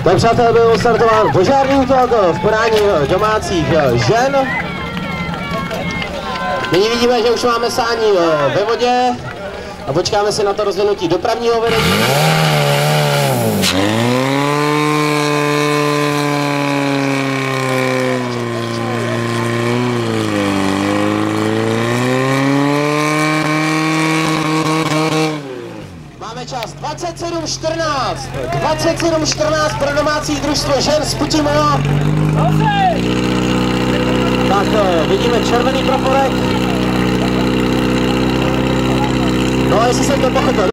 Tak přátelé, byl startován požární útok v podání domácích žen. Nyní vidíme, že už máme sání ve vodě a počkáme si na to rozvinutí dopravního vedení. Máme čas 27:14. 27:14 pro domácí družstvo žen z Putimo. Tak vidíme červený praporek. No, jestli jsem to pochopil.